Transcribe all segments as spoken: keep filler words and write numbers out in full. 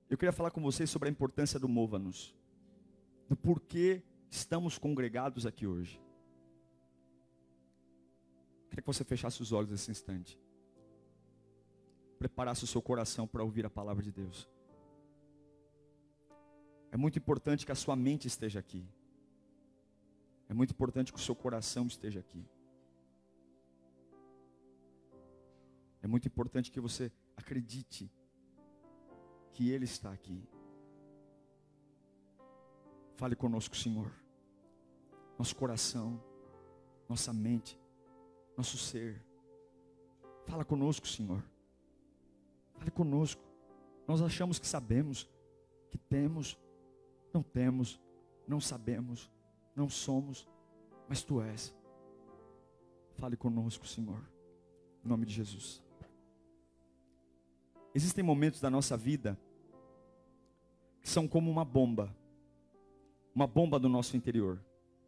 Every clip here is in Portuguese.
Eu queria falar com vocês sobre a importância do Mova-nos, do porquê estamos congregados aqui hoje. Eu queria que você fechasse os olhos nesse instante, preparasse o seu coração para ouvir a palavra de Deus. É muito importante que a sua mente esteja aqui. É muito importante que o seu coração esteja aqui. É muito importante que você acredite que Ele está aqui. Fale conosco, Senhor. Nosso coração, nossa mente, nosso ser. Fala conosco, Senhor. Fale conosco. Nós achamos que sabemos, que temos, não temos, não sabemos, não somos, mas Tu és. Fale conosco, Senhor, em nome de Jesus. Existem momentos da nossa vida que são como uma bomba, uma bomba do nosso interior.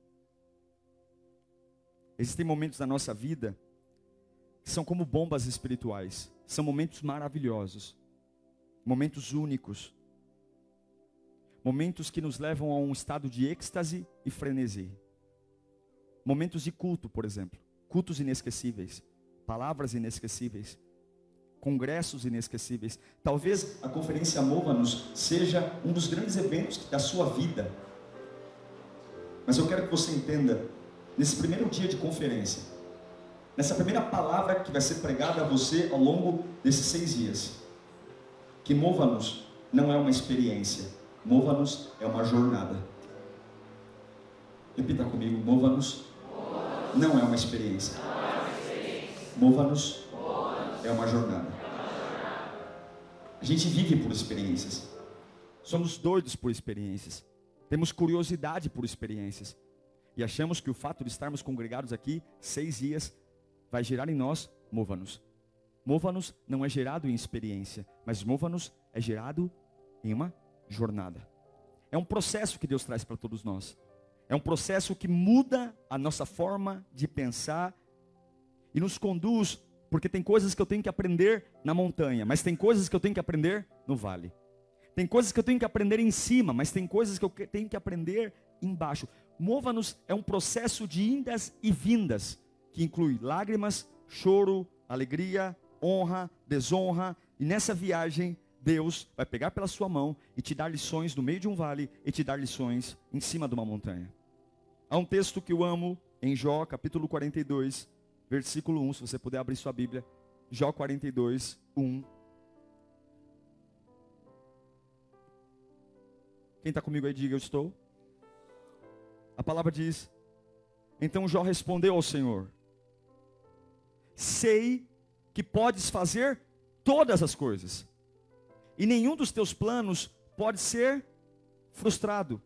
Existem momentos da nossa vida que são como bombas espirituais. São momentos maravilhosos, momentos únicos, momentos que nos levam a um estado de êxtase e frenesi. Momentos de culto, por exemplo, cultos inesquecíveis, palavras inesquecíveis, congressos inesquecíveis. Talvez a conferência Mova-nos seja um dos grandes eventos da sua vida. Mas eu quero que você entenda, nesse primeiro dia de conferência, nessa primeira palavra que vai ser pregada a você ao longo desses seis dias, que Mova-nos não é uma experiência, Mova-nos é uma jornada. Repita comigo, Mova-nos não é uma experiência, Mova-nos é uma jornada. A gente vive por experiências. Somos doidos por experiências. Temos curiosidade por experiências. E achamos que o fato de estarmos congregados aqui seis dias vai gerar em nós Mova-nos. Mova-nos não é gerado em experiência, mas Mova-nos é gerado em uma jornada. É um processo que Deus traz para todos nós. É um processo que muda a nossa forma de pensar e nos conduz, porque tem coisas que eu tenho que aprender na montanha, mas tem coisas que eu tenho que aprender no vale. Tem coisas que eu tenho que aprender em cima, mas tem coisas que eu tenho que aprender embaixo. Mova-nos é um processo de indas e vindas, que inclui lágrimas, choro, alegria, honra, desonra. E nessa viagem, Deus vai pegar pela sua mão e te dar lições no meio de um vale e te dar lições em cima de uma montanha. Há um texto que eu amo em Jó, capítulo quarenta e dois, versículo um, se você puder abrir sua Bíblia. Jó quarenta e dois, um. Quem está comigo aí, diga eu estou. A palavra diz: então Jó respondeu ao Senhor: sei que podes fazer todas as coisas, e nenhum dos teus planos pode ser frustrado.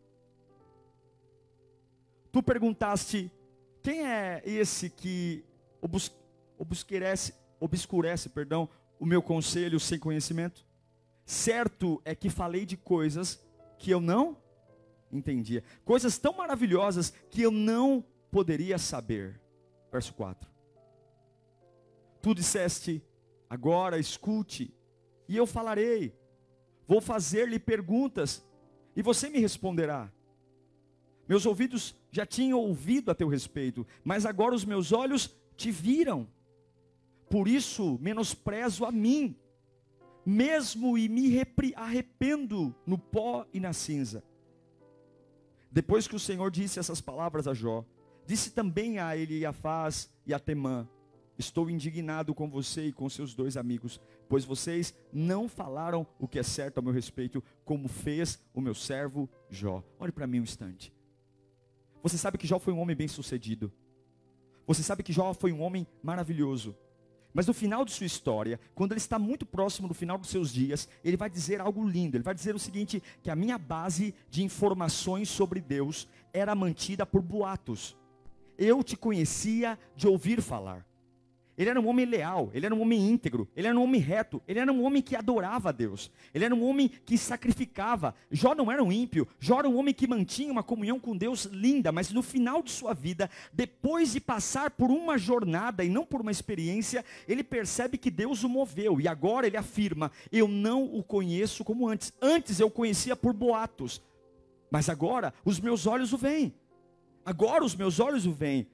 Tu perguntaste: quem é esse que obs obscurece, obscurece perdão, o meu conselho sem conhecimento? Certo é que falei de coisas que eu não entendia, coisas tão maravilhosas que eu não poderia saber. Verso quatro. Tu disseste: agora escute, e eu falarei. Vou fazer-lhe perguntas, e você me responderá. Meus ouvidos já tinham ouvido a teu respeito, mas agora os meus olhos te viram. Por isso menosprezo a mim, mesmo e me arrependo no pó e na cinza. Depois que o Senhor disse essas palavras a Jó, disse também a Eliafaz e a Temã: estou indignado com você e com seus dois amigos, pois vocês não falaram o que é certo a meu respeito, como fez o meu servo Jó. Olhe para mim um instante. Você sabe que Jó foi um homem bem sucedido. Você sabe que Jó foi um homem maravilhoso. Mas no final de sua história, quando ele está muito próximo do final dos seus dias, ele vai dizer algo lindo. Ele vai dizer o seguinte: que a minha base de informações sobre Deus era mantida por boatos. Eu te conhecia de ouvir falar. Ele era um homem leal, ele era um homem íntegro, ele era um homem reto, ele era um homem que adorava a Deus, ele era um homem que sacrificava. Jó não era um ímpio, Jó era um homem que mantinha uma comunhão com Deus linda, mas no final de sua vida, depois de passar por uma jornada e não por uma experiência, ele percebe que Deus o moveu, e agora ele afirma: eu não o conheço como antes, antes eu conhecia por boatos, mas agora os meus olhos o veem, agora os meus olhos o veem.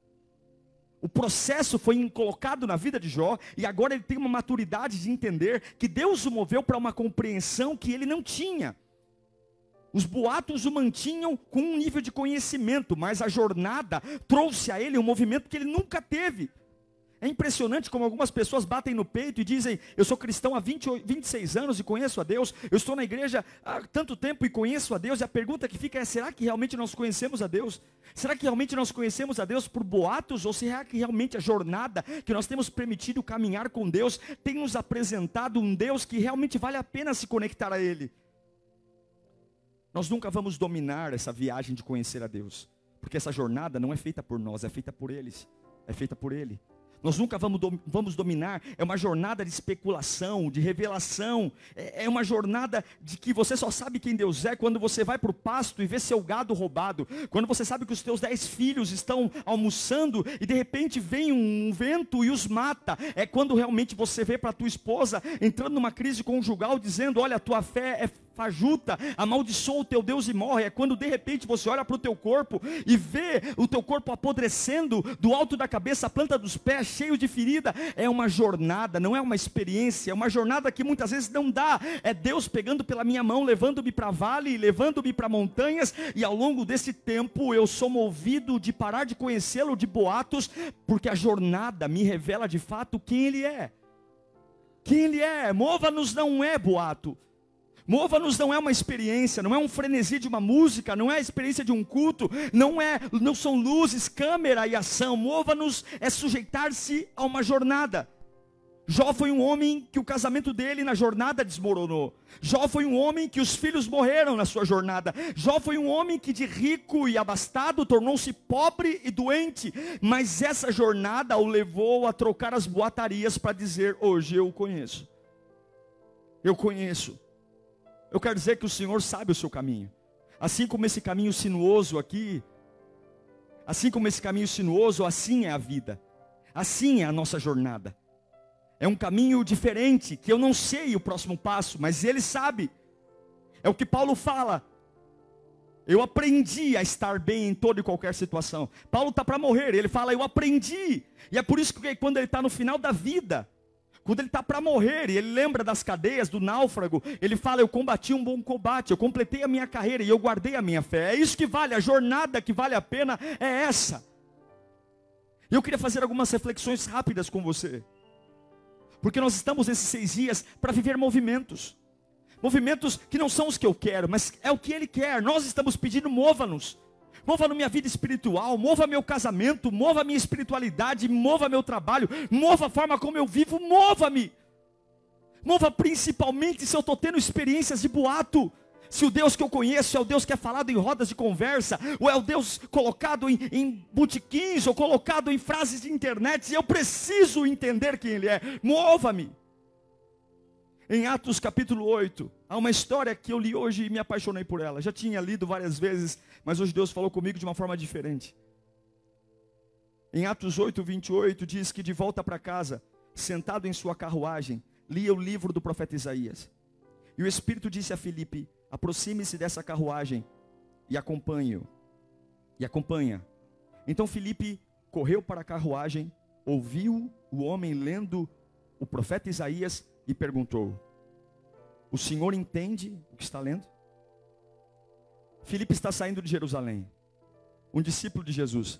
O processo foi colocado na vida de Jó, e agora ele tem uma maturidade de entender que Deus o moveu para uma compreensão que ele não tinha. Os boatos o mantinham com um nível de conhecimento, mas a jornada trouxe a ele um movimento que ele nunca teve. É impressionante como algumas pessoas batem no peito e dizem: eu sou cristão há vinte, vinte e seis anos e conheço a Deus, eu estou na igreja há tanto tempo e conheço a Deus, e a pergunta que fica é: será que realmente nós conhecemos a Deus? Será que realmente nós conhecemos a Deus por boatos? Ou será que realmente a jornada que nós temos permitido caminhar com Deus tem nos apresentado um Deus que realmente vale a pena se conectar a Ele? Nós nunca vamos dominar essa viagem de conhecer a Deus, porque essa jornada não é feita por nós, é feita por eles, é feita por Ele. Nós nunca vamos, vamos dominar, é uma jornada de especulação, de revelação, é, é uma jornada de que você só sabe quem Deus é quando você vai para o pasto e vê seu gado roubado, quando você sabe que os teus dez filhos estão almoçando e de repente vem um vento e os mata, é quando realmente você vê para a tua esposa entrando numa crise conjugal dizendo: olha, a tua fé é fajuta, amaldiçoa o teu Deus e morre. É quando de repente você olha para o teu corpo e vê o teu corpo apodrecendo do alto da cabeça à planta dos pés, cheio de ferida. É uma jornada, não é uma experiência, é uma jornada que muitas vezes não dá, é Deus pegando pela minha mão, levando-me para vale, levando-me para montanhas, e ao longo desse tempo eu sou movido de parar de conhecê-lo de boatos, porque a jornada me revela de fato quem Ele é, quem Ele é. Mova-nos não é boato, Mova-nos não é uma experiência, não é um frenesi de uma música, não é a experiência de um culto, não é, não são luzes, câmera e ação. Mova-nos é sujeitar-se a uma jornada. Jó foi um homem que o casamento dele na jornada desmoronou. Jó foi um homem que os filhos morreram na sua jornada. Jó foi um homem que de rico e abastado tornou-se pobre e doente. Mas essa jornada o levou a trocar as boatarias para dizer: hoje eu o conheço. Eu conheço. Eu quero dizer que o Senhor sabe o seu caminho. Assim como esse caminho sinuoso aqui, assim como esse caminho sinuoso, assim é a vida. Assim é a nossa jornada. É um caminho diferente, que eu não sei o próximo passo, mas Ele sabe. É o que Paulo fala: eu aprendi a estar bem em toda e qualquer situação. Paulo está para morrer, ele fala: eu aprendi. E é por isso que quando ele está no final da vida, quando ele está para morrer, e ele lembra das cadeias, do náufrago, ele fala: eu combati um bom combate, eu completei a minha carreira e eu guardei a minha fé. É isso que vale, a jornada que vale a pena é essa. Eu queria fazer algumas reflexões rápidas com você, porque nós estamos nesses seis dias para viver movimentos. Movimentos que não são os que eu quero, mas é o que Ele quer. Nós estamos pedindo: mova-nos. Mova na minha vida espiritual, mova meu casamento, mova minha espiritualidade, mova meu trabalho, mova a forma como eu vivo, mova-me. Mova principalmente se eu estou tendo experiências de boato. Se o Deus que eu conheço é o Deus que é falado em rodas de conversa, ou é o Deus colocado em, em botequins, ou colocado em frases de internet, eu preciso entender quem Ele é. Mova-me. Em Atos capítulo oito, há uma história que eu li hoje e me apaixonei por ela. Já tinha lido várias vezes, mas hoje Deus falou comigo de uma forma diferente. Em Atos oito, vinte e oito, diz que de volta para casa, sentado em sua carruagem, lia o livro do profeta Isaías. E o Espírito disse a Filipe: aproxime-se dessa carruagem e acompanhe-o. E acompanha. Então Filipe correu para a carruagem, ouviu o homem lendo o profeta Isaías e perguntou: o senhor entende o que está lendo? Filipe está saindo de Jerusalém, um discípulo de Jesus.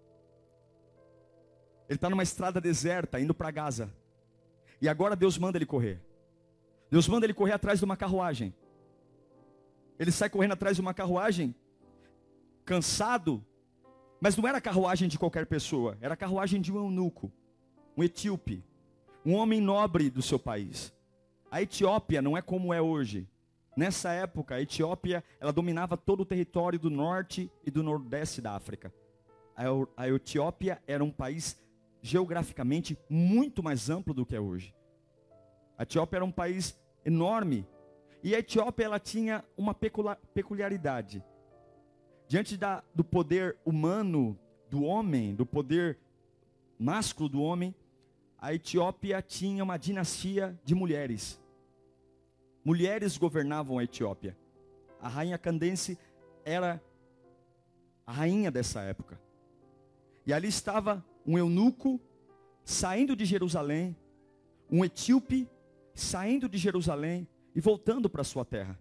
Ele está numa estrada deserta, indo para Gaza. E agora Deus manda ele correr. Deus manda ele correr atrás de uma carruagem. Ele sai correndo atrás de uma carruagem, cansado. Mas não era a carruagem de qualquer pessoa, era a carruagem de um eunuco, um etíope, um homem nobre do seu país. A Etiópia não é como é hoje. Nessa época, a Etiópia, ela dominava todo o território do norte e do nordeste da África. A Etiópia era um país geograficamente muito mais amplo do que é hoje. A Etiópia era um país enorme. E a Etiópia ela tinha uma peculiaridade. Diante da, do poder humano do homem, do poder másculo do homem, a Etiópia tinha uma dinastia de mulheres. Mulheres governavam a Etiópia. A rainha Candace era a rainha dessa época. E ali estava um eunuco saindo de Jerusalém, um etíope saindo de Jerusalém e voltando para sua terra.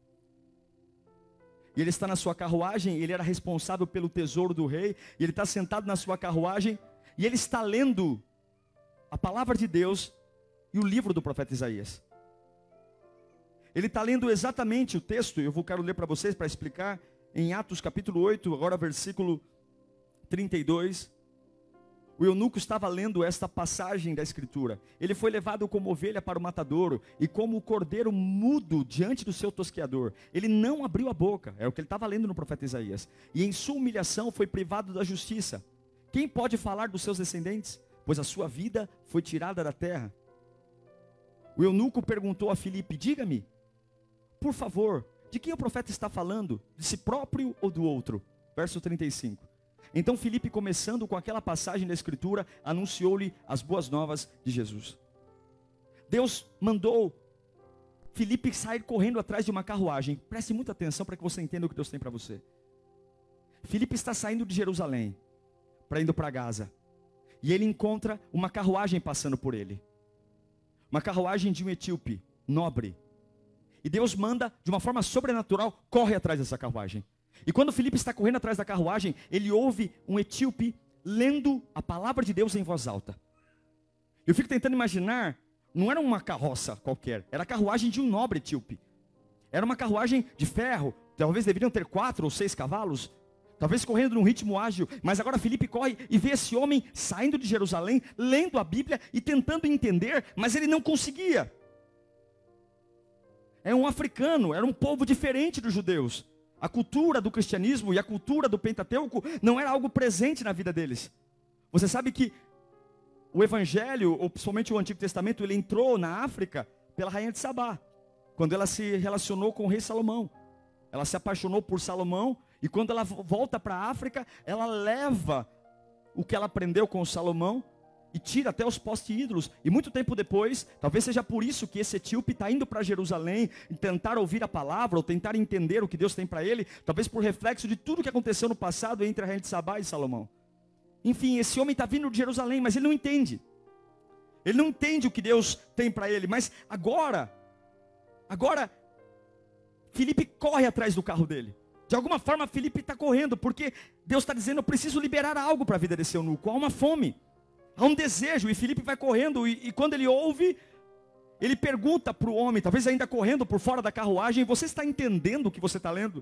E ele está na sua carruagem, ele era responsável pelo tesouro do rei, e ele está sentado na sua carruagem, e ele está lendo a palavra de Deus e o livro do profeta Isaías. Ele está lendo exatamente o texto, eu vou quero ler para vocês para explicar, em Atos capítulo oito, agora versículo trinta e dois. O eunuco estava lendo esta passagem da escritura. Ele foi levado como ovelha para o matadouro, e como o cordeiro mudo diante do seu tosqueador. Ele não abriu a boca, é o que ele estava lendo no profeta Isaías. E em sua humilhação foi privado da justiça. Quem pode falar dos seus descendentes? Pois a sua vida foi tirada da terra. O eunuco perguntou a Filipe: diga-me, por favor, de quem o profeta está falando? De si próprio ou do outro? Verso trinta e cinco. Então Filipe, começando com aquela passagem da escritura, anunciou-lhe as boas novas de Jesus. Deus mandou Filipe sair correndo atrás de uma carruagem. Preste muita atenção para que você entenda o que Deus tem para você. Filipe está saindo de Jerusalém, para indo para Gaza. E ele encontra uma carruagem passando por ele. Uma carruagem de um etíope, nobre. E Deus manda, de uma forma sobrenatural, corre atrás dessa carruagem. E quando Filipe está correndo atrás da carruagem, ele ouve um etíope lendo a palavra de Deus em voz alta. Eu fico tentando imaginar, não era uma carroça qualquer, era a carruagem de um nobre etíope. Era uma carruagem de ferro, talvez deveriam ter quatro ou seis cavalos, talvez correndo num ritmo ágil. Mas agora Filipe corre e vê esse homem saindo de Jerusalém, lendo a Bíblia e tentando entender, mas ele não conseguia. É um africano, era um povo diferente dos judeus. A cultura do cristianismo e a cultura do Pentateuco não era algo presente na vida deles. Você sabe que o Evangelho, ou principalmente o Antigo Testamento, ele entrou na África pela rainha de Sabá, quando ela se relacionou com o rei Salomão. Ela se apaixonou por Salomão, e quando ela volta para a África, ela leva o que ela aprendeu com o Salomão e tira até os postes-ídolos. E muito tempo depois, talvez seja por isso que esse etíope está indo para Jerusalém, tentar ouvir a palavra, ou tentar entender o que Deus tem para ele, talvez por reflexo de tudo que aconteceu no passado entre a rainha de Sabá e Salomão. Enfim, esse homem está vindo de Jerusalém, mas ele não entende. Ele não entende o que Deus tem para ele. Mas agora, agora, Filipe corre atrás do carro dele. De alguma forma, Filipe está correndo, porque Deus está dizendo: eu preciso liberar algo para a vida desse eunuco. Há uma fome. Há um desejo, e Filipe vai correndo, e, e quando ele ouve, ele pergunta para o homem, talvez ainda correndo por fora da carruagem: você está entendendo o que você está lendo?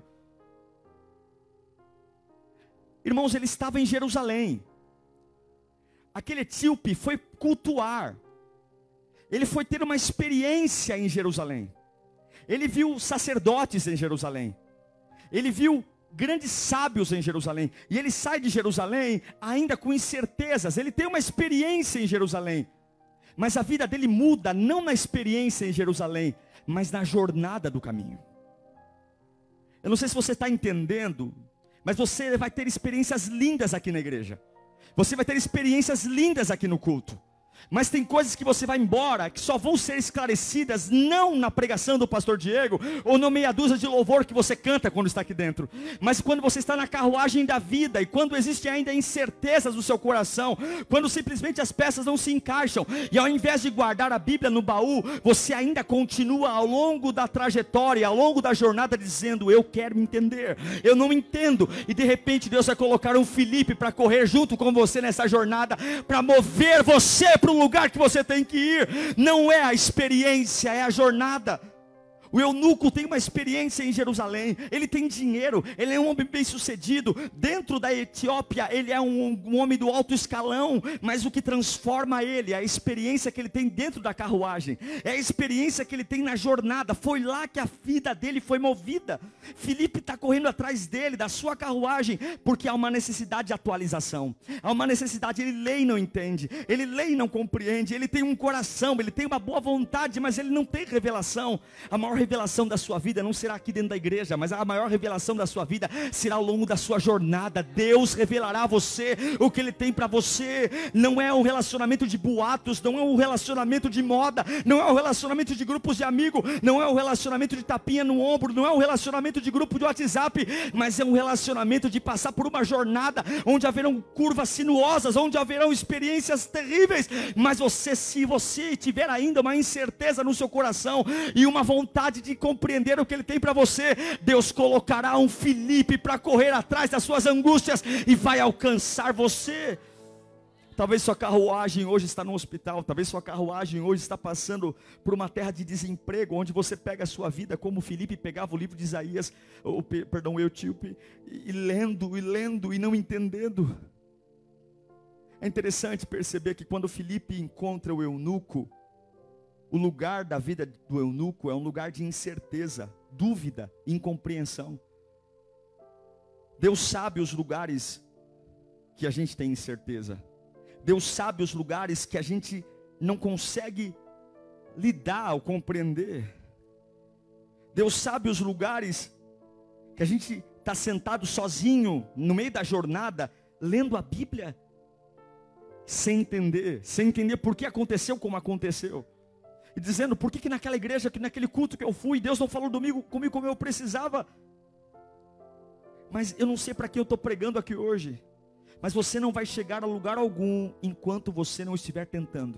Irmãos, ele estava em Jerusalém. Aquele etíope foi cultuar. Ele foi ter uma experiência em Jerusalém. Ele viu sacerdotes em Jerusalém. Ele viu grandes sábios em Jerusalém. E ele sai de Jerusalém ainda com incertezas. Ele tem uma experiência em Jerusalém. Mas a vida dele muda não na experiência em Jerusalém, mas na jornada do caminho. Eu não sei se você está entendendo, mas você vai ter experiências lindas aqui na igreja. Você vai ter experiências lindas aqui no culto. Mas tem coisas que você vai embora, que só vão ser esclarecidas, não na pregação do pastor Diego, ou na meia dúzia de louvor que você canta quando está aqui dentro. Mas quando você está na carruagem da vida, e quando existem ainda incertezas no seu coração, quando simplesmente as peças não se encaixam, e ao invés de guardar a Bíblia no baú, você ainda continua ao longo da trajetória, ao longo da jornada, dizendo: eu quero entender, eu não entendo. E de repente Deus vai colocar um Filipe para correr junto com você nessa jornada, para mover você para o lugar que você tem que ir. Não é a experiência, é a jornada. O eunuco tem uma experiência em Jerusalém, ele tem dinheiro, ele é um homem bem sucedido. Dentro da Etiópia ele é um, um homem do alto escalão, mas o que transforma ele é a experiência que ele tem dentro da carruagem, é a experiência que ele tem na jornada. Foi lá que a vida dele foi movida. Filipe está correndo atrás dele, da sua carruagem, porque há uma necessidade de atualização, há uma necessidade. Ele lê e não entende, ele lê e não compreende, ele tem um coração, ele tem uma boa vontade, mas ele não tem revelação. A maior revelação da sua vida não será aqui dentro da igreja, mas a maior revelação da sua vida será ao longo da sua jornada. Deus revelará a você o que Ele tem para você. Não é um relacionamento de boatos, não é um relacionamento de moda, não é um relacionamento de grupos de amigos, não é um relacionamento de tapinha no ombro, não é um relacionamento de grupo de WhatsApp, mas é um relacionamento de passar por uma jornada onde haverão curvas sinuosas, onde haverão experiências terríveis, mas você, se você tiver ainda uma incerteza no seu coração e uma vontade de compreender o que Ele tem para você, Deus colocará um Filipe para correr atrás das suas angústias e vai alcançar você. Talvez sua carruagem hoje está no hospital, talvez sua carruagem hoje está passando por uma terra de desemprego, onde você pega a sua vida como Filipe pegava o livro de Isaías, ou, perdão, Etíope, e, e lendo, e lendo, e não entendendo. É interessante perceber que quando Filipe encontra o eunuco, o lugar da vida do eunuco é um lugar de incerteza, dúvida, incompreensão. Deus sabe os lugares que a gente tem incerteza. Deus sabe os lugares que a gente não consegue lidar ou compreender. Deus sabe os lugares que a gente está sentado sozinho, no meio da jornada, lendo a Bíblia, sem entender, sem entender por que aconteceu como aconteceu. E dizendo, por que que naquela igreja, que naquele culto que eu fui, Deus não falou domingo, comigo como eu precisava. Mas eu não sei para que eu estou pregando aqui hoje. Mas você não vai chegar a lugar algum enquanto você não estiver tentando.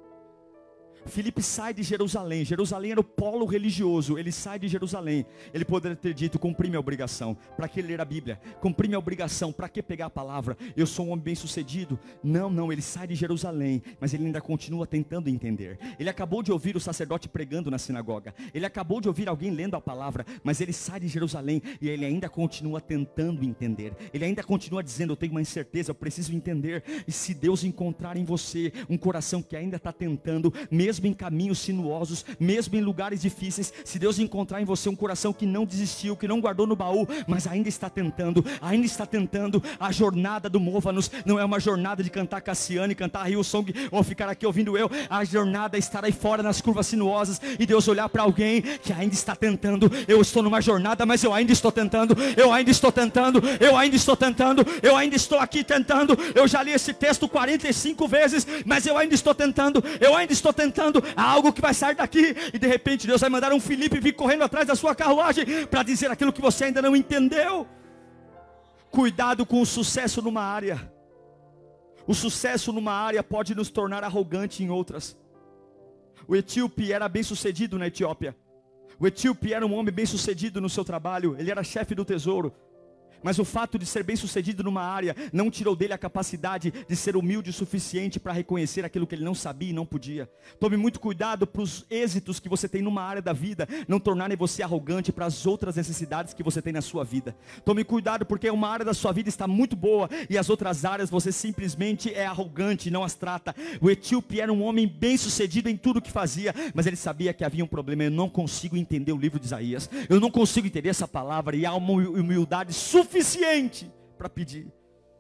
Filipe sai de Jerusalém. Jerusalém era o polo religioso. Ele sai de Jerusalém. Ele poderia ter dito, cumpri minha obrigação. Para que ler a Bíblia? Cumpri minha obrigação. Para que pegar a palavra? Eu sou um homem bem sucedido. Não, não, ele sai de Jerusalém, mas ele ainda continua tentando entender. Ele acabou de ouvir o sacerdote pregando na sinagoga. Ele acabou de ouvir alguém lendo a palavra, mas ele sai de Jerusalém e ele ainda continua tentando entender. Ele ainda continua dizendo, eu tenho uma incerteza, eu preciso entender. E se Deus encontrar em você um coração que ainda está tentando, mesmo em caminhos sinuosos, mesmo em lugares difíceis, se Deus encontrar em você um coração que não desistiu, que não guardou no baú, mas ainda está tentando, ainda está tentando, a jornada do Mova-nos não é uma jornada de cantar Cassiane, cantar Hillsong, ou ficar aqui ouvindo eu. A jornada é estar aí fora nas curvas sinuosas, e Deus olhar para alguém que ainda está tentando. Eu estou numa jornada, mas eu ainda estou tentando, eu ainda estou tentando, eu ainda estou tentando, eu ainda estou aqui tentando. Eu já li esse texto quarenta e cinco vezes, mas eu ainda estou tentando, eu ainda estou tentando. Há algo que vai sair daqui, e de repente Deus vai mandar um Filipe vir correndo atrás da sua carruagem, para dizer aquilo que você ainda não entendeu. Cuidado com o sucesso numa área. O sucesso numa área pode nos tornar arrogante em outras. O etíope era bem sucedido na Etiópia. O etíope era um homem bem sucedido no seu trabalho, ele era chefe do tesouro. Mas o fato de ser bem sucedido numa área não tirou dele a capacidade de ser humilde o suficiente para reconhecer aquilo que ele não sabia e não podia. Tome muito cuidado para os êxitos que você tem numa área da vida não tornarem você arrogante para as outras necessidades que você tem na sua vida. Tome cuidado, porque uma área da sua vida está muito boa e as outras áreas você simplesmente é arrogante e não as trata. O etíope era um homem bem sucedido em tudo que fazia, mas ele sabia que havia um problema. Eu não consigo entender o livro de Isaías, eu não consigo entender essa palavra, e há uma humildade suficiente suficiente para pedir.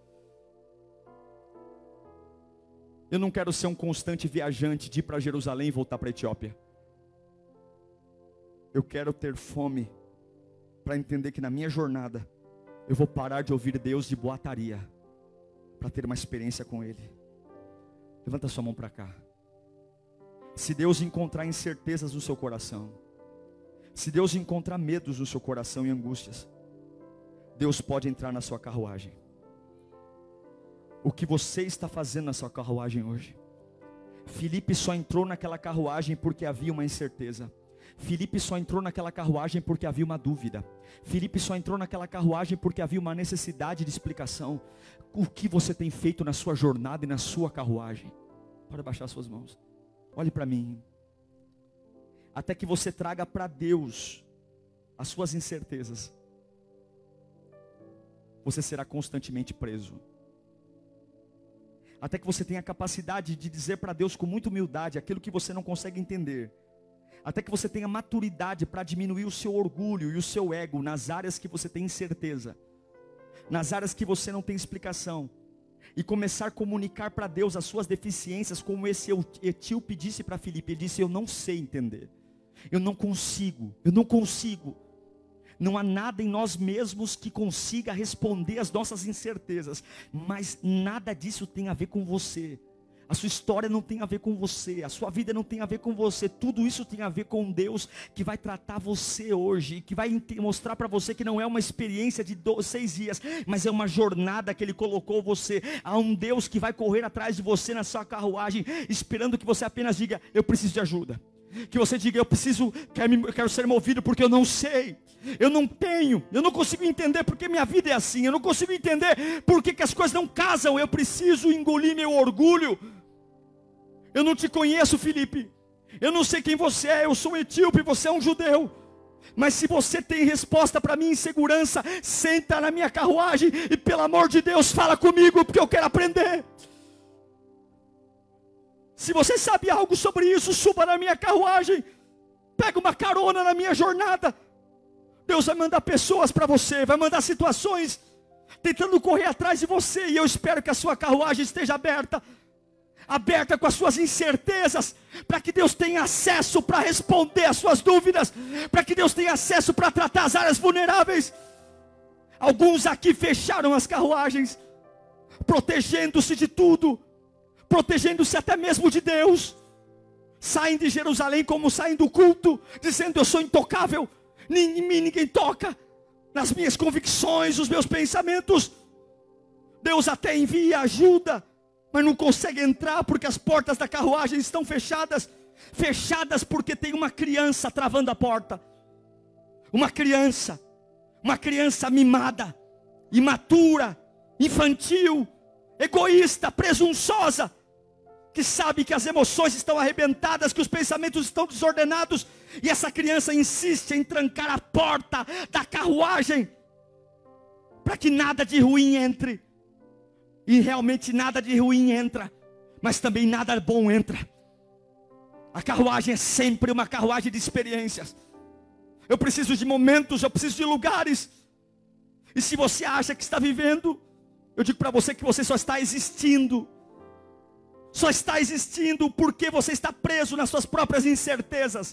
Eu não quero ser um constante viajante de ir para Jerusalém e voltar para a Etiópia. Eu quero ter fome para entender que na minha jornada eu vou parar de ouvir Deus de boataria para ter uma experiência com Ele. Levanta sua mão para cá. Se Deus encontrar incertezas no seu coração, se Deus encontrar medos no seu coração e angústias, Deus pode entrar na sua carruagem. O que você está fazendo na sua carruagem hoje? Filipe só entrou naquela carruagem porque havia uma incerteza. Filipe só entrou naquela carruagem porque havia uma dúvida. Filipe só entrou naquela carruagem porque havia uma necessidade de explicação. O que você tem feito na sua jornada e na sua carruagem? Pode baixar suas mãos. Olhe para mim. até que você traga para Deus as suas incertezas, você será constantemente preso. Até que você tenha a capacidade de dizer para Deus com muita humildade aquilo que você não consegue entender. Até que você tenha maturidade para diminuir o seu orgulho e o seu ego nas áreas que você tem incerteza, nas áreas que você não tem explicação, e começar a comunicar para Deus as suas deficiências, como esse etíope disse para Filipe. Ele disse: eu não sei entender, eu não consigo, eu não consigo. Não há nada em nós mesmos que consiga responder às nossas incertezas, mas nada disso tem a ver com você. A sua história não tem a ver com você, a sua vida não tem a ver com você, tudo isso tem a ver com Deus, que vai tratar você hoje, que vai mostrar para você que não é uma experiência de dois, seis dias, mas é uma jornada que Ele colocou você. Há um Deus que vai correr atrás de você na sua carruagem, esperando que você apenas diga: eu preciso de ajuda. Que você diga: eu preciso, eu quero ser movido porque eu não sei, eu não tenho, eu não consigo entender porque minha vida é assim, eu não consigo entender porque que as coisas não casam, eu preciso engolir meu orgulho. Eu não te conheço, Filipe, eu não sei quem você é, eu sou um etíope, você é um judeu, mas se você tem resposta para minha insegurança, senta na minha carruagem e pelo amor de Deus fala comigo, porque eu quero aprender. Se você sabe algo sobre isso, suba na minha carruagem, pega uma carona na minha jornada. Deus vai mandar pessoas para você, vai mandar situações tentando correr atrás de você, e eu espero que a sua carruagem esteja aberta, aberta com as suas incertezas, para que Deus tenha acesso para responder as suas dúvidas, para que Deus tenha acesso para tratar as áreas vulneráveis. Alguns aqui fecharam as carruagens, protegendo-se de tudo, protegendo-se até mesmo de Deus. Saem de Jerusalém como saem do culto, dizendo: eu sou intocável, em mim ninguém toca, nas minhas convicções, os meus pensamentos. Deus até envia ajuda, mas não consegue entrar porque as portas da carruagem estão fechadas. Fechadas porque tem uma criança travando a porta. Uma criança, uma criança mimada, imatura, infantil, egoísta, presunçosa, que sabe que as emoções estão arrebentadas, que os pensamentos estão desordenados, e essa criança insiste em trancar a porta da carruagem, para que nada de ruim entre. E realmente nada de ruim entra, mas também nada bom entra. A carruagem é sempre uma carruagem de experiências. Eu preciso de momentos, eu preciso de lugares. E se você acha que está vivendo, eu digo para você que você só está existindo. Só está existindo porque você está preso nas suas próprias incertezas,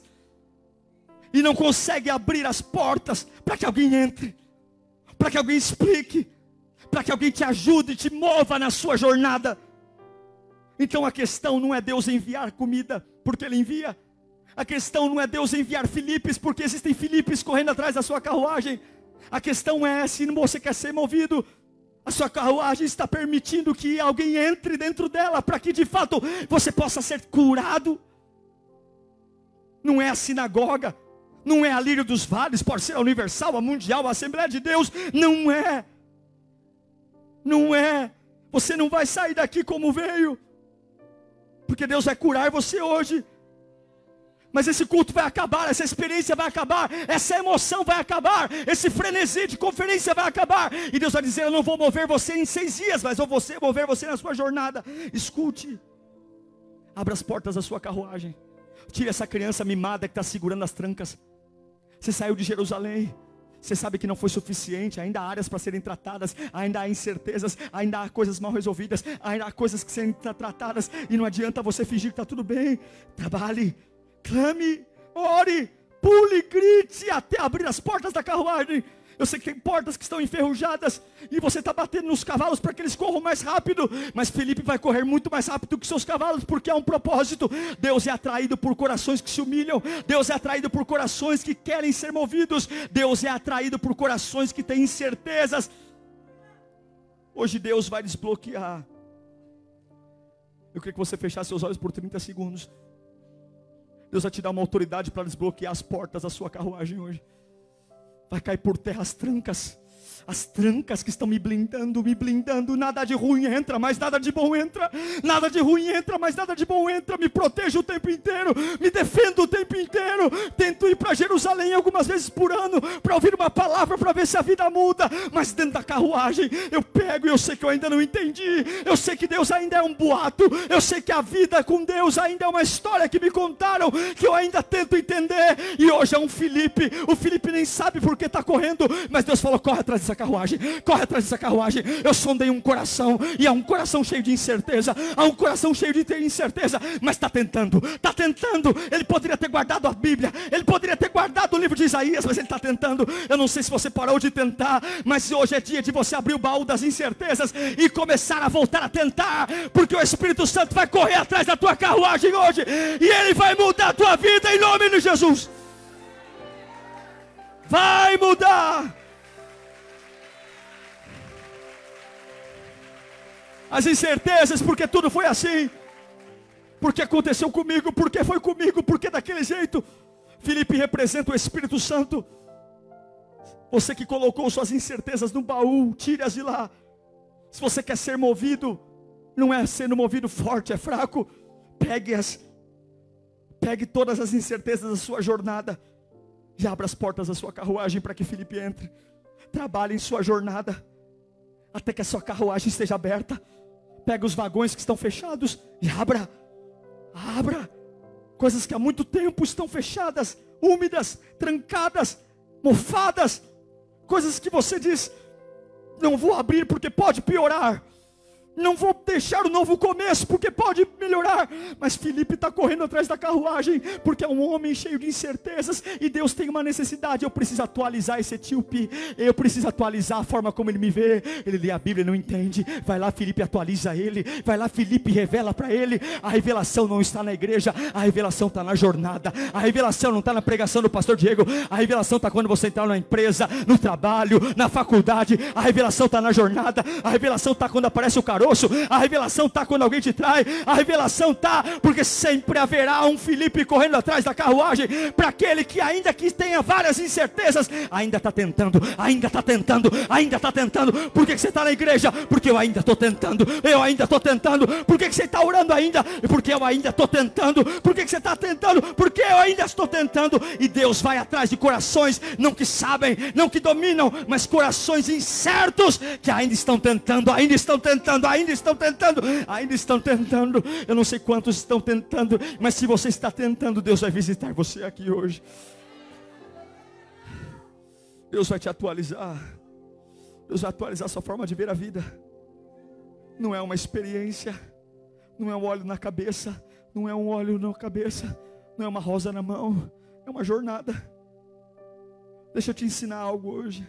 e não consegue abrir as portas para que alguém entre, para que alguém explique, para que alguém te ajude e te mova na sua jornada. Então a questão não é Deus enviar comida, porque Ele envia. A questão não é Deus enviar Filipes, porque existem Filipes correndo atrás da sua carruagem. A questão é, se você quer ser movido, a sua carruagem está permitindo que alguém entre dentro dela, para que de fato você possa ser curado. Não é a sinagoga, não é a Lírio dos Vales, pode ser a Universal, a Mundial, a Assembleia de Deus. Não é. Não é. Você não vai sair daqui como veio, porque Deus vai curar você hoje. Mas esse culto vai acabar, essa experiência vai acabar, essa emoção vai acabar, esse frenesi de conferência vai acabar, e Deus vai dizer: eu não vou mover você em seis dias, mas eu vou mover você na sua jornada. Escute, abra as portas da sua carruagem, tire essa criança mimada que está segurando as trancas. Você saiu de Jerusalém, você sabe que não foi suficiente, ainda há áreas para serem tratadas, ainda há incertezas, ainda há coisas mal resolvidas, ainda há coisas que serem tratadas, e não adianta você fingir que está tudo bem. Trabalhe, clame, ore, pule, grite, até abrir as portas da carruagem. Eu sei que tem portas que estão enferrujadas, e você está batendo nos cavalos para que eles corram mais rápido, mas Felipe vai correr muito mais rápido que seus cavalos, porque há um propósito. Deus é atraído por corações que se humilham, Deus é atraído por corações que querem ser movidos, Deus é atraído por corações que têm incertezas. Hoje Deus vai desbloquear. Eu queria que você fechasse seus olhos por trinta segundos. Deus vai te dar uma autoridade para desbloquear as portas da sua carruagem hoje. Vai cair por terra as trancas. as trancas que estão me blindando, me blindando, nada de ruim entra, mas nada de bom entra, nada de ruim entra, mas nada de bom entra, me protejo o tempo inteiro, me defendo o tempo inteiro, tento ir para Jerusalém algumas vezes por ano, para ouvir uma palavra, para ver se a vida muda, mas dentro da carruagem, eu pego e eu sei que eu ainda não entendi, eu sei que Deus ainda é um boato, eu sei que a vida com Deus ainda é uma história que me contaram, que eu ainda tento entender, e hoje é um Filipe, o Filipe nem sabe porque está correndo, mas Deus falou, corre atrás dessa carruagem, corre atrás dessa carruagem, eu sondei um coração, e há um coração cheio de incerteza, há um coração cheio de incerteza, mas está tentando, está tentando, ele poderia ter guardado a Bíblia, ele poderia ter guardado o livro de Isaías, mas ele está tentando, eu não sei se você parou de tentar, mas hoje é dia de você abrir o baú das incertezas, e começar a voltar a tentar, porque o Espírito Santo vai correr atrás da tua carruagem hoje, e ele vai mudar a tua vida em nome de Jesus, vai mudar. As incertezas, porque tudo foi assim, porque aconteceu comigo, porque foi comigo, porque daquele jeito. Filipe representa o Espírito Santo. Você que colocou suas incertezas no baú, tire-as de lá. Se você quer ser movido, não é sendo movido forte, é fraco, pegue-as, pegue todas as incertezas da sua jornada, e abra as portas da sua carruagem para que Filipe entre. Trabalhe em sua jornada, até que a sua carruagem esteja aberta. Pega os vagões que estão fechados e abra, abra, coisas que há muito tempo estão fechadas, úmidas, trancadas, mofadas, coisas que você diz, não vou abrir porque pode piorar, não vou deixar o novo começo porque pode melhorar, mas Filipe está correndo atrás da carruagem, porque é um homem cheio de incertezas, e Deus tem uma necessidade, eu preciso atualizar esse etíope, eu preciso atualizar a forma como ele me vê, ele lê a Bíblia e não entende, vai lá Filipe, atualiza ele, vai lá Filipe, revela para ele, a revelação não está na igreja, a revelação está na jornada, a revelação não está na pregação do pastor Diego, a revelação está quando você entrar na empresa, no trabalho, na faculdade, a revelação está na jornada, a revelação está quando aparece o caroço, a revelação está quando alguém te trai, a revelação está porque sempre haverá um Filipe correndo atrás da carruagem, para aquele que ainda que tenha várias incertezas, ainda está tentando, ainda está tentando, ainda está tentando. Por que, que você está na igreja? Porque eu ainda estou tentando, eu ainda estou tentando. Por que, que você está orando ainda? Porque eu ainda estou tentando. Por que, que você está tentando? Porque eu ainda estou tentando. E Deus vai atrás de corações, não que sabem, não que dominam, mas corações incertos, que ainda estão tentando, ainda estão tentando, ainda estão tentando, ainda estão tentando. Eu não sei quantos estão tentando, mas se você está tentando, Deus vai visitar você aqui hoje. Deus vai te atualizar. Deus vai atualizar a sua forma de ver a vida. Não é uma experiência, não é um óleo na cabeça, não é um óleo na cabeça, não é uma rosa na mão, é uma jornada. Deixa eu te ensinar algo hoje.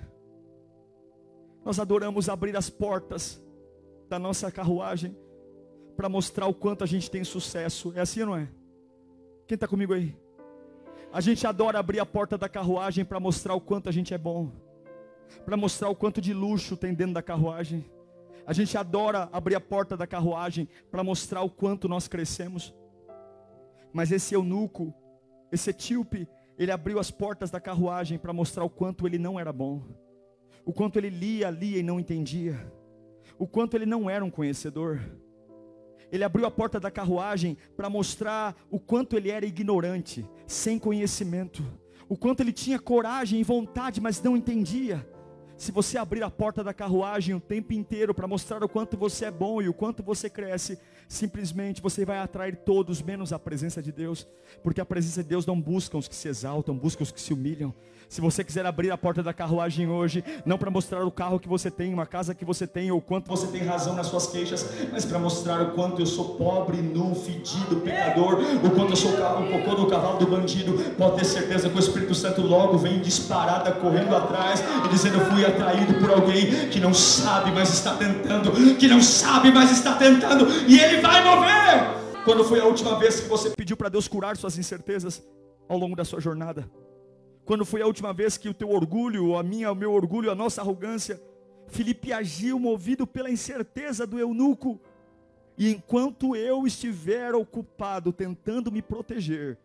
Nós adoramos abrir as portas da nossa carruagem para mostrar o quanto a gente tem sucesso. É assim ou não é? Quem está comigo aí? A gente adora abrir a porta da carruagem para mostrar o quanto a gente é bom, para mostrar o quanto de luxo tem dentro da carruagem. A gente adora abrir a porta da carruagem para mostrar o quanto nós crescemos. Mas esse eunuco, esse etíope, ele abriu as portas da carruagem para mostrar o quanto ele não era bom, o quanto ele lia, lia e não entendia, o quanto ele não era um conhecedor. Ele abriu a porta da carruagem para mostrar o quanto ele era ignorante, sem conhecimento, o quanto ele tinha coragem e vontade, mas não entendia. Se você abrir a porta da carruagem o tempo inteiro para mostrar o quanto você é bom e o quanto você cresce, simplesmente você vai atrair todos menos a presença de Deus, porque a presença de Deus não busca os que se exaltam, busca os que se humilham. Se você quiser abrir a porta da carruagem hoje, não para mostrar o carro que você tem, uma casa que você tem, ou quanto você tem razão nas suas queixas, mas para mostrar o quanto eu sou pobre, nu, fedido, pecador, o quanto eu sou o cocô do cavalo do bandido, pode ter certeza que o Espírito Santo logo vem disparada, correndo atrás, e dizendo: eu fui atraído por alguém que não sabe, mas está tentando, que não sabe, mas está tentando, e Ele vai mover. Quando foi a última vez que você pediu para Deus curar suas incertezas ao longo da sua jornada? Quando foi a última vez que o teu orgulho, a minha, o meu orgulho, a nossa arrogância, Filipe agiu movido pela incerteza do eunuco, e enquanto eu estiver ocupado tentando me proteger,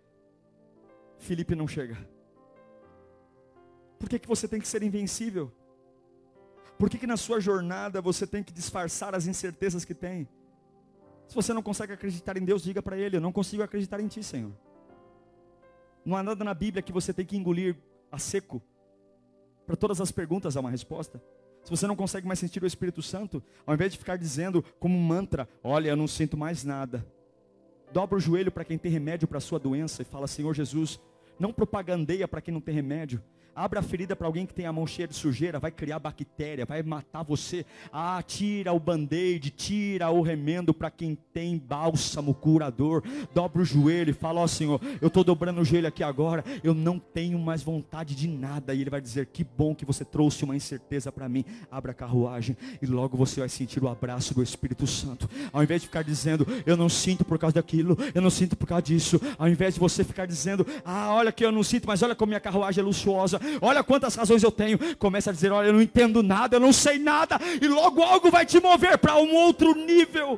Filipe não chega. Por que que você tem que ser invencível? Por que que na sua jornada você tem que disfarçar as incertezas que tem? Se você não consegue acreditar em Deus, diga para Ele: eu não consigo acreditar em Ti, Senhor. Não há nada na Bíblia que você tem que engolir a seco. Para todas as perguntas há uma resposta. Se você não consegue mais sentir o Espírito Santo, ao invés de ficar dizendo como um mantra: olha, eu não sinto mais nada, dobra o joelho para quem tem remédio para a sua doença e fala: Senhor Jesus, não propagandeia para quem não tem remédio. Abra a ferida para alguém que tem a mão cheia de sujeira, vai criar bactéria, vai matar você. Ah, tira o band-aid, tira o remendo para quem tem bálsamo curador. Dobra o joelho e fala: ó Senhor, eu estou dobrando o joelho aqui agora, eu não tenho mais vontade de nada. E Ele vai dizer: que bom que você trouxe uma incerteza para mim. Abra a carruagem e logo você vai sentir o abraço do Espírito Santo. Ao invés de ficar dizendo: eu não sinto por causa daquilo, eu não sinto por causa disso. Ao invés de você ficar dizendo: ah, olha que eu não sinto, mas olha como minha carruagem é luxuosa, olha quantas razões eu tenho. Começa a dizer: olha, eu não entendo nada, eu não sei nada. E logo algo vai te mover para um outro nível.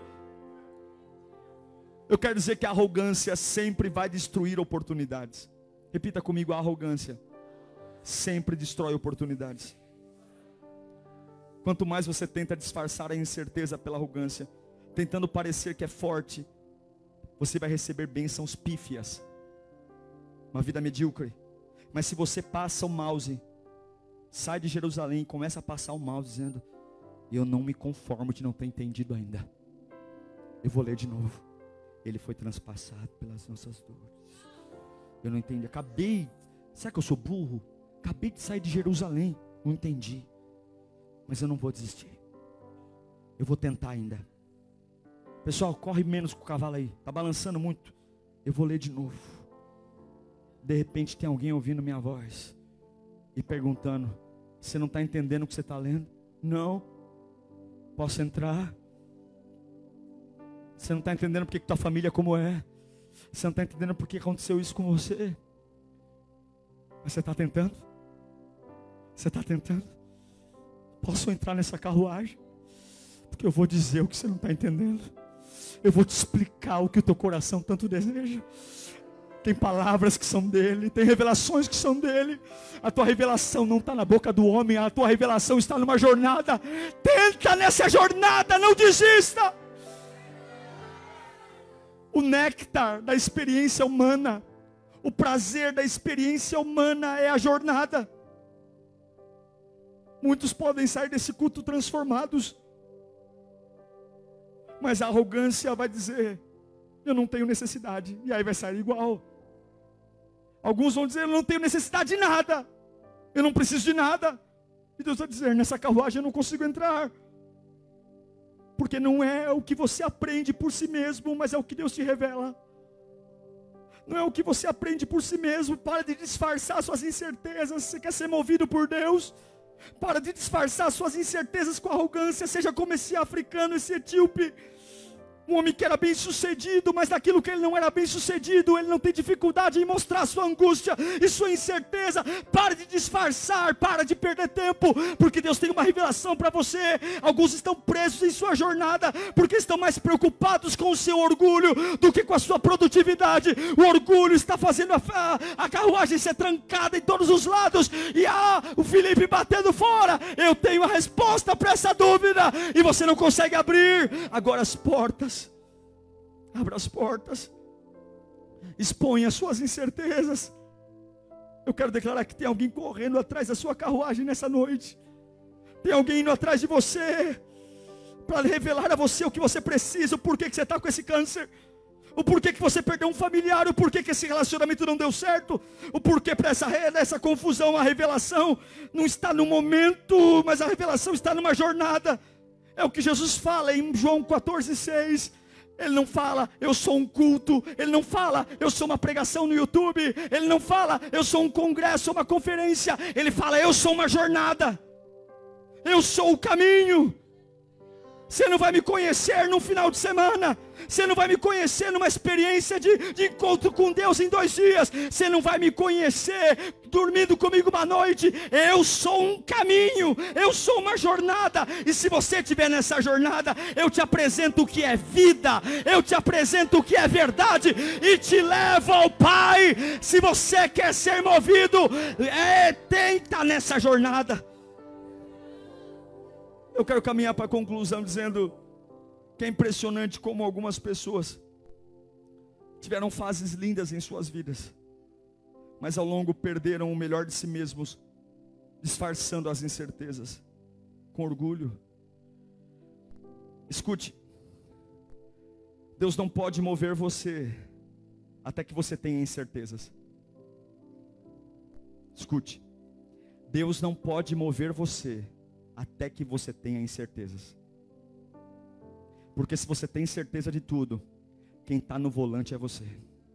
Eu quero dizer que a arrogância sempre vai destruir oportunidades. Repita comigo: a arrogância sempre destrói oportunidades. Quanto mais você tenta disfarçar a incerteza pela arrogância, tentando parecer que é forte, você vai receber bênçãos pífias, uma vida medíocre. Mas se você passa o mouse, sai de Jerusalém e começa a passar o mouse dizendo: eu não me conformo de não ter entendido ainda. Eu vou ler de novo. Ele foi transpassado pelas nossas dores. Eu não entendi. Acabei. Será que eu sou burro? Acabei de sair de Jerusalém. Não entendi. Mas eu não vou desistir. Eu vou tentar ainda. Pessoal, corre menos com o cavalo aí. Está balançando muito. Eu vou ler de novo. De repente tem alguém ouvindo minha voz e perguntando: você não está entendendo o que você está lendo? Não. Posso entrar? Você não está entendendo porque que tua família é como é? Você não está entendendo porque aconteceu isso com você? Mas você está tentando? Você está tentando? Posso entrar nessa carruagem? Porque eu vou dizer o que você não está entendendo. Eu vou te explicar o que o teu coração tanto deseja. Tem palavras que são dele, tem revelações que são dele. A tua revelação não está na boca do homem, a tua revelação está numa jornada. Tenta nessa jornada, não desista. O néctar da experiência humana, o prazer da experiência humana é a jornada. Muitos podem sair desse culto transformados, mas a arrogância vai dizer: eu não tenho necessidade, e aí vai sair igual. Alguns vão dizer: eu não tenho necessidade de nada, eu não preciso de nada. E Deus vai dizer: nessa carruagem eu não consigo entrar. Porque não é o que você aprende por si mesmo, mas é o que Deus te revela. Não é o que você aprende por si mesmo. Para de disfarçar suas incertezas. Você quer ser movido por Deus? Para de disfarçar suas incertezas com arrogância. Seja como esse africano, esse etíope. Um homem que era bem sucedido, mas naquilo que ele não era bem sucedido, ele não tem dificuldade em mostrar sua angústia e sua incerteza. Para de disfarçar, para de perder tempo, porque Deus tem uma revelação para você. Alguns estão presos em sua jornada, porque estão mais preocupados com o seu orgulho do que com a sua produtividade. O orgulho está fazendo a, a, a carruagem ser trancada em todos os lados, e ah, o Felipe batendo fora. Eu tenho a resposta para essa dúvida, e você não consegue abrir. Agora as portas, abra as portas, exponha as suas incertezas. Eu quero declarar que tem alguém correndo atrás da sua carruagem nessa noite. Tem alguém indo atrás de você para revelar a você o que você precisa, o porquê que você está com esse câncer, o porquê que você perdeu um familiar, o porquê que esse relacionamento não deu certo, o porquê para essa, essa confusão. A revelação não está no momento, mas a revelação está numa jornada. É o que Jesus fala em João quatorze, seis. Ele não fala: eu sou um culto. Ele não fala: eu sou uma pregação no YouTube. Ele não fala: eu sou um congresso, uma conferência. Ele fala: eu sou uma jornada. Eu sou o caminho. Você não vai me conhecer num final de semana. Você não vai me conhecer numa experiência de, de encontro com Deus em dois dias. Você não vai me conhecer dormindo comigo uma noite. Eu sou um caminho. Eu sou uma jornada. E se você estiver nessa jornada, eu te apresento o que é vida. Eu te apresento o que é verdade. E te levo ao Pai. Se você quer ser movido, é, tenta nessa jornada. Eu quero caminhar para a conclusão dizendo que é impressionante como algumas pessoas tiveram fases lindas em suas vidas, mas ao longo perderam o melhor de si mesmos, disfarçando as incertezas com orgulho. Escute, Deus não pode mover você até que você tenha incertezas. Escute, Deus não pode mover você até que você tenha incertezas. Porque se você tem certeza de tudo, quem está no volante é você.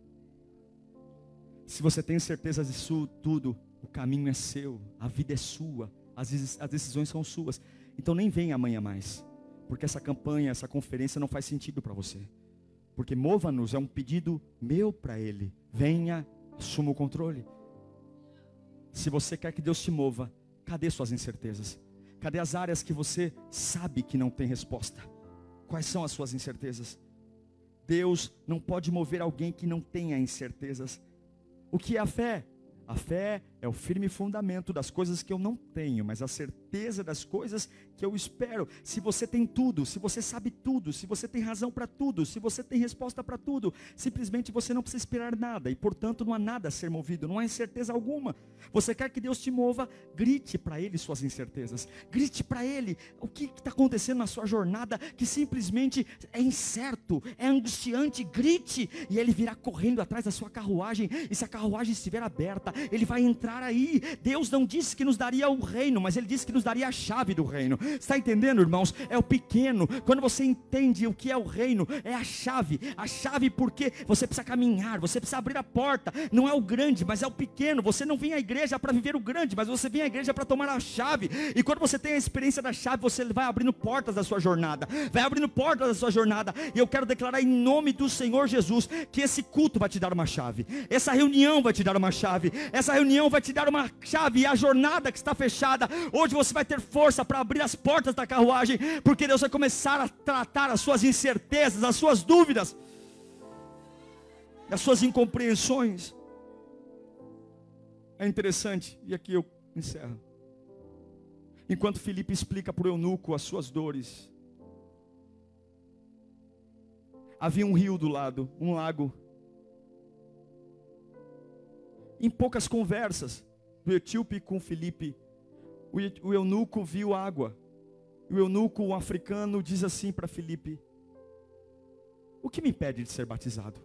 Se você tem certeza disso tudo, o caminho é seu, a vida é sua, as, as decisões são suas. Então nem venha amanhã mais, porque essa campanha, essa conferência não faz sentido para você. Porque mova-nos é um pedido meu para Ele. Venha, assuma o controle. Se você quer que Deus te mova, cadê suas incertezas? Cadê as áreas que você sabe que não tem resposta? Quais são as suas incertezas? Deus não pode mover alguém que não tenha incertezas. O que é a fé? A fé é o firme fundamento das coisas que eu não tenho, mas a certeza das coisas que eu espero. Se você tem tudo, se você sabe tudo, se você tem razão para tudo, se você tem resposta para tudo, simplesmente você não precisa esperar nada, e portanto não há nada a ser movido, não há incerteza alguma. Você quer que Deus te mova? Grite para Ele suas incertezas, grite para Ele o que está acontecendo na sua jornada, que simplesmente é incerto, é angustiante. Grite, e Ele virá correndo atrás da sua carruagem, e se a carruagem estiver aberta, Ele vai entrar aí. Deus não disse que nos daria o reino, mas Ele disse que nos daria a chave do reino. Está entendendo, irmãos? É o pequeno. Quando você entende o que é o reino, é a chave. A chave porque você precisa caminhar, você precisa abrir a porta. Não é o grande, mas é o pequeno. Você não vem à igreja para viver o grande, mas você vem à igreja para tomar a chave. E quando você tem a experiência da chave, você vai abrindo portas da sua jornada, vai abrindo portas da sua jornada. E eu quero declarar em nome do Senhor Jesus, que esse culto vai te dar uma chave, essa reunião vai te dar uma chave, essa reunião vai te dar uma chave. E a jornada que está fechada, hoje você vai ter força para abrir as portas da carruagem, porque Deus vai começar a tratar as suas incertezas, as suas dúvidas, as suas incompreensões. É interessante, e aqui eu encerro. Enquanto Filipe explica para o eunuco as suas dores, havia um rio do lado, um lago. Em poucas conversas do etíope com Filipe, o eunuco viu água. O eunuco, um africano, diz assim para Filipe: o que me impede de ser batizado?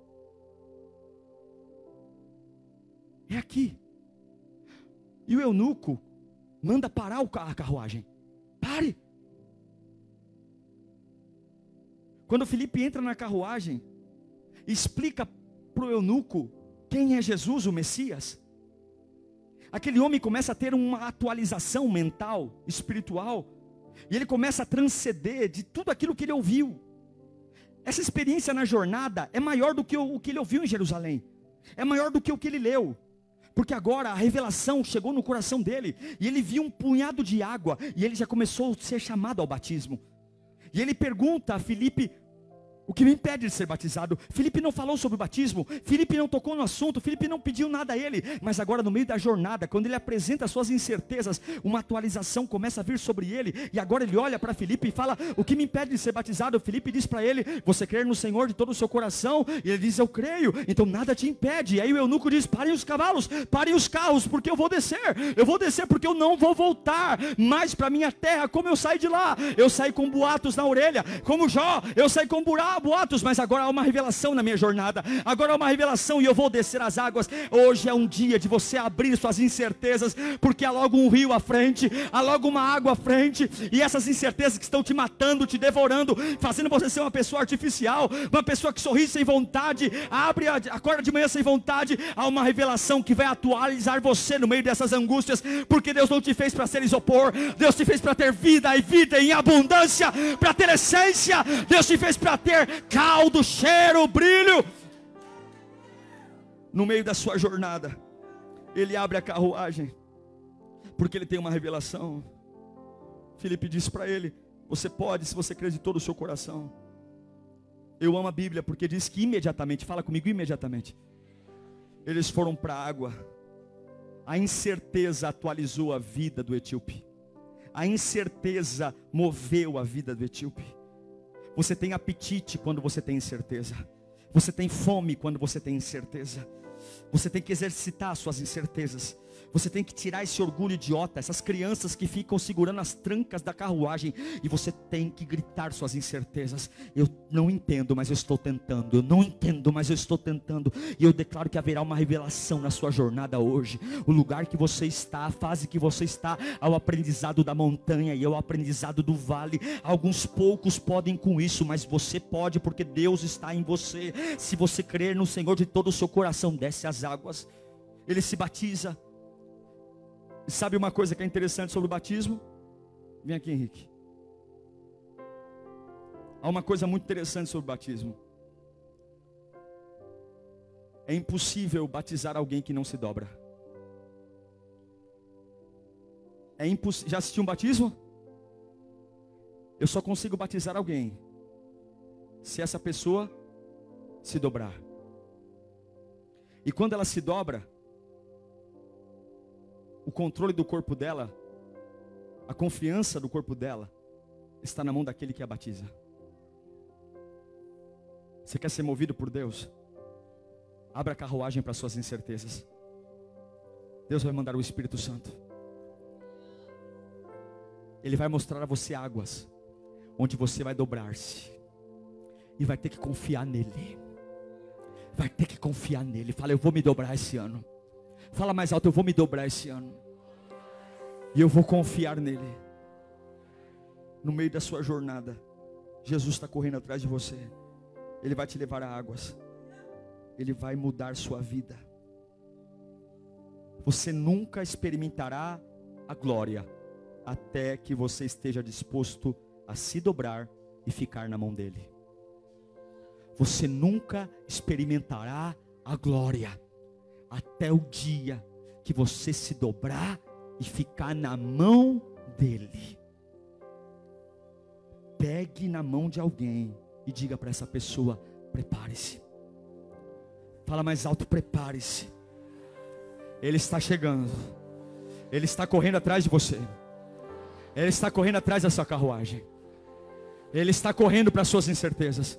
É aqui. E o eunuco manda parar a carruagem. Pare. Quando Filipe entra na carruagem, explica para o eunuco quem é Jesus, o Messias. Aquele homem começa a ter uma atualização mental, espiritual, e ele começa a transcender de tudo aquilo que ele ouviu. Essa experiência na jornada é maior do que o que ele ouviu em Jerusalém, é maior do que o que ele leu, porque agora a revelação chegou no coração dele, e ele viu um punhado de água, e ele já começou a ser chamado ao batismo. E ele pergunta a Filipe: o que me impede de ser batizado? Filipe não falou sobre o batismo, Filipe não tocou no assunto, Filipe não pediu nada a ele. Mas agora no meio da jornada, quando ele apresenta as suas incertezas, uma atualização começa a vir sobre ele. E agora ele olha para Filipe e fala: o que me impede de ser batizado? Filipe diz para ele: você crer no Senhor de todo o seu coração? E ele diz: eu creio. Então nada te impede. E aí o eunuco diz: parem os cavalos, parem os carros, porque eu vou descer. Eu vou descer porque eu não vou voltar mais para minha terra como eu saí de lá. Eu saí com boatos na orelha, como Jó, eu saí com buraco boatos, mas agora há uma revelação na minha jornada, agora há uma revelação e eu vou descer as águas. Hoje é um dia de você abrir suas incertezas, porque há logo um rio à frente, há logo uma água à frente, e essas incertezas que estão te matando, te devorando, fazendo você ser uma pessoa artificial, uma pessoa que sorri sem vontade, abre, acorda de manhã sem vontade, há uma revelação que vai atualizar você no meio dessas angústias, porque Deus não te fez para ser isopor, Deus te fez para ter vida e vida em abundância, para ter essência, Deus te fez para ter caldo, cheiro, brilho. No meio da sua jornada, ele abre a carruagem, porque ele tem uma revelação. Filipe disse para ele: você pode, se você crer de todo o seu coração. Eu amo a Bíblia, porque diz que imediatamente, fala comigo, imediatamente, eles foram para a água. A incerteza atualizou a vida do etíope. A incerteza moveu a vida do etíope. Você tem apetite quando você tem incerteza. Você tem fome quando você tem incerteza. Você tem que exercitar suas incertezas. Você tem que tirar esse orgulho idiota, essas crianças que ficam segurando as trancas da carruagem, e você tem que gritar suas incertezas. Eu não entendo, mas eu estou tentando. Eu não entendo, mas eu estou tentando. E eu declaro que haverá uma revelação na sua jornada hoje. O lugar que você está, a fase que você está, ao aprendizado da montanha e ao aprendizado do vale. Alguns poucos podem com isso, mas você pode, porque Deus está em você. Se você crer no Senhor de todo o seu coração, desce as águas. Ele se batiza. Sabe uma coisa que é interessante sobre o batismo? Vem aqui, Henrique. Há uma coisa muito interessante sobre o batismo. É impossível batizar alguém que não se dobra. É imposs... Já assistiu um batismo? Eu só consigo batizar alguém se essa pessoa se dobrar. E quando ela se dobra, o controle do corpo dela, a confiança do corpo dela, está na mão daquele que a batiza. Você quer ser movido por Deus? Abra a carruagem para suas incertezas. Deus vai mandar o Espírito Santo. Ele vai mostrar a você águas, onde você vai dobrar-se. E vai ter que confiar nele. Vai ter que confiar nele. Fala, eu vou me dobrar esse ano. Fala mais alto, eu vou me dobrar esse ano. E eu vou confiar nele. No meio da sua jornada, Jesus está correndo atrás de você. Ele vai te levar a águas. Ele vai mudar sua vida. Você nunca experimentará a glória até que você esteja disposto a se dobrar e ficar na mão dele. Você nunca experimentará a glória até o dia que você se dobrar e ficar na mão dele. Pegue na mão de alguém e diga para essa pessoa: prepare-se. Fala mais alto, prepare-se. Ele está chegando. Ele está correndo atrás de você. Ele está correndo atrás da sua carruagem. Ele está correndo para as suas incertezas.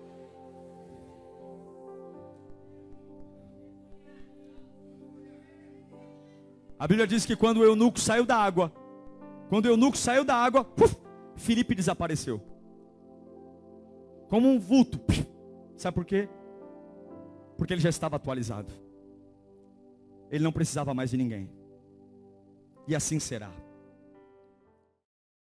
A Bíblia diz que quando o eunuco saiu da água, quando o eunuco saiu da água, puf, Filipe desapareceu. Como um vulto. Sabe por quê? Porque ele já estava atualizado. Ele não precisava mais de ninguém. E assim será.